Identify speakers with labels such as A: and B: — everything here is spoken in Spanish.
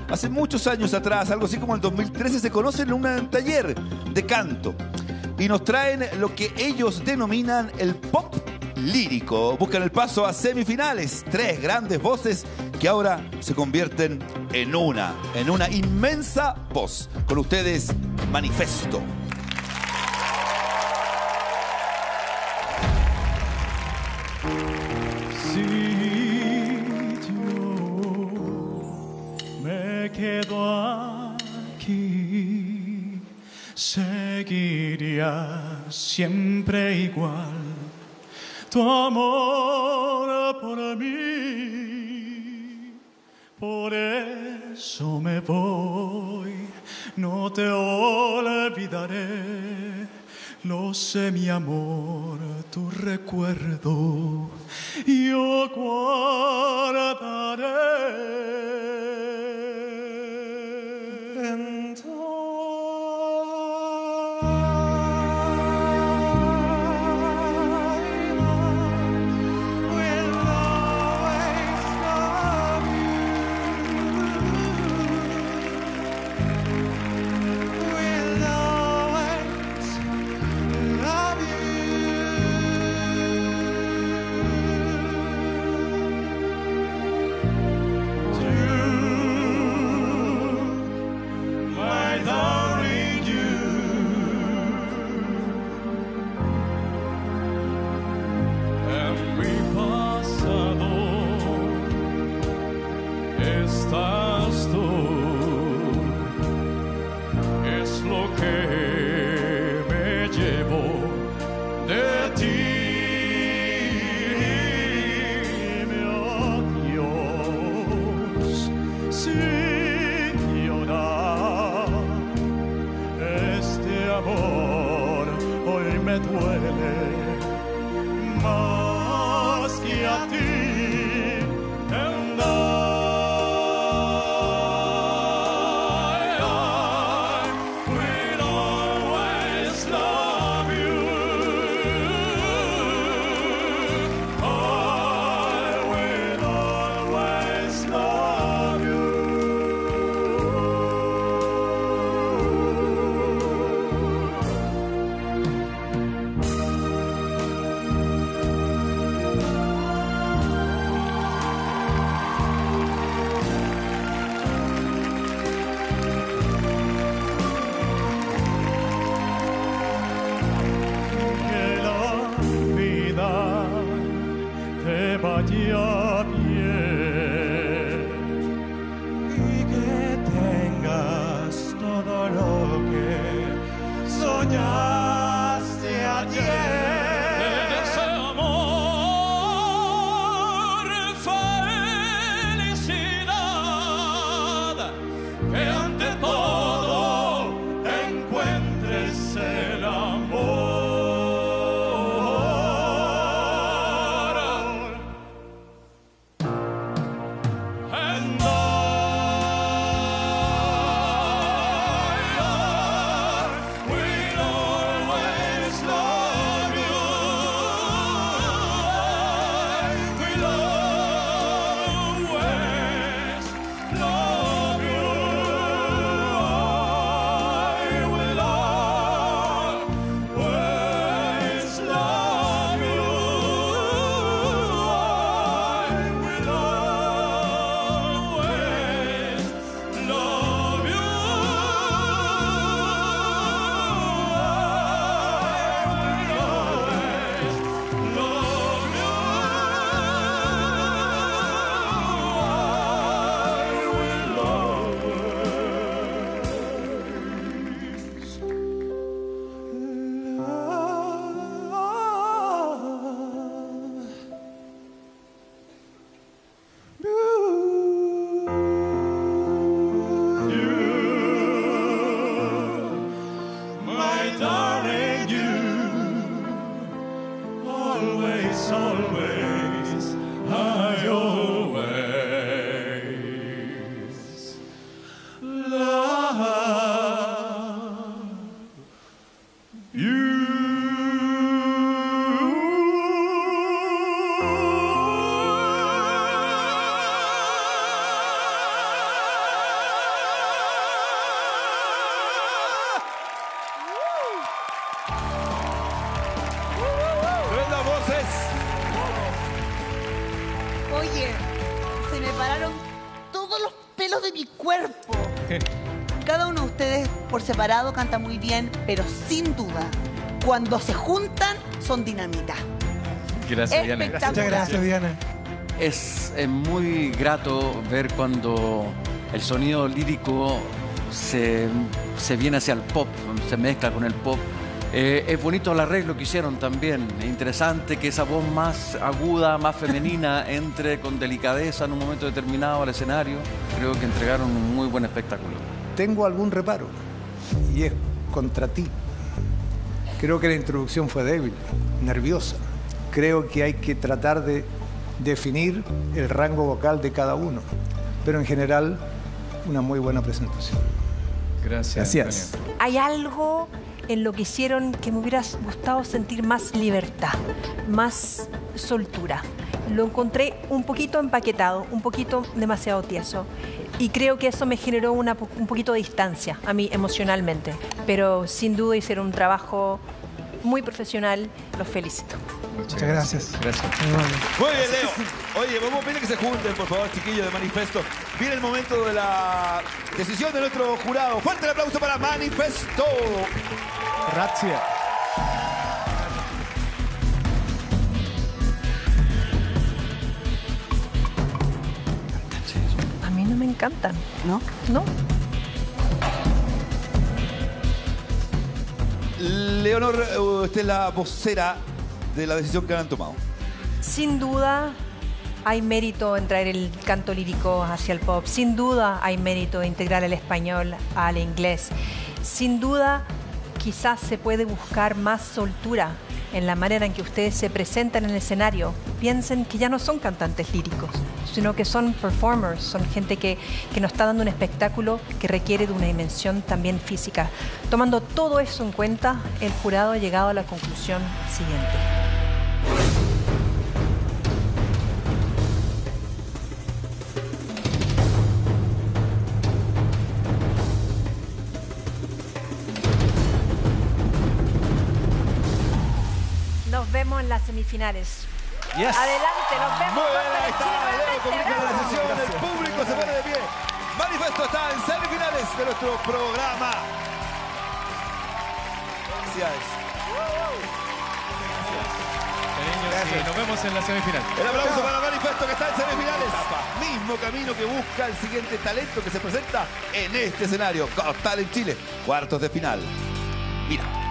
A: Hace muchos años atrás, algo así como el 2013, se conocen en un taller de canto y nos traen lo que ellos denominan el pop lírico. Buscan el paso a semifinales. 3 grandes voces que ahora se convierten en una inmensa voz. Con ustedes, Manifesto.
B: Si yo me quedo aquí, seguiría siempre igual tu amor por mí. Por eso me voy, no te olvidaré. Lo sé, mi amor, tu recuerdo yo guardaré. Estás tú, es lo que me llevo de ti, mi adiós, sin llorar. Este amor hoy me duele más que a ti. Vaya bien y que tengas todo lo que soñaste ayer. Te deseo amor, felicidad, que ante todo encuentres el amor.
C: pararon todos los pelos de mi cuerpo. Cada uno de ustedes por separado canta muy bien, pero sin duda, cuando se juntan, son dinamita.
D: Gracias, Diana.
C: Espectacular.
E: Muchas gracias, Diana.
D: Es muy grato ver cuando el sonido lírico se viene hacia el pop, se mezcla con el pop. Es bonito el arreglo que hicieron también. Es interesante que esa voz más aguda, más femenina, entre con delicadeza en un momento determinado al escenario. Creo que entregaron un muy buen espectáculo.
E: Tengo algún reparo y es contra ti. Creo que la introducción fue débil, nerviosa. Creo que hay que tratar de definir el rango vocal de cada uno. Pero en general, una muy buena presentación.
F: Gracias.
G: Hay algo en lo que hicieron que me hubiera gustado sentir más libertad, más soltura. Lo encontré un poquito empaquetado, un poquito demasiado tieso. Y creo que eso me generó un poquito de distancia a mí emocionalmente. Pero sin duda hicieron un trabajo muy profesional. Los felicito.
F: Muchas gracias. Gracias.
A: Muy bien, Leo. Oye, vamos a pedir que se junten, por favor, chiquillos de Manifesto. Viene el momento de la decisión de nuestro jurado. Fuerte el aplauso para Manifesto.
F: Gracias.
G: A mí no me encantan.
C: ¿No?
G: ¿No?
A: Leonor, usted es la vocera de la decisión que han tomado.
G: Sin duda hay mérito en traer el canto lírico hacia el pop. Sin duda hay mérito de integrar el español al inglés. Sin duda quizás se puede buscar más soltura en la manera en que ustedes se presentan en el escenario. Piensen que ya no son cantantes líricos, sino que son performers, son gente que nos está dando un espectáculo que requiere de una dimensión también física. Tomando todo eso en cuenta, el jurado ha llegado a la conclusión siguiente. Nos vemos en las semifinales.
F: Yes.
G: Adelante, nos vemos.
A: Muy bien,
G: Costa
A: ahí
G: de
A: está
G: Chile,
A: Leo
G: nuevamente.
A: convirtiendo la
G: ¡Bravo!
A: decisión. El público se pone de pie. Manifesto está en semifinales de nuestro programa. Felicidades.
F: Cariño, sí, nos vemos en la semifinal.
A: El aplauso para Manifesto que está en semifinales. Mismo camino que busca el siguiente talento que se presenta en este escenario. Got Talent Chile, cuartos de final. Mira.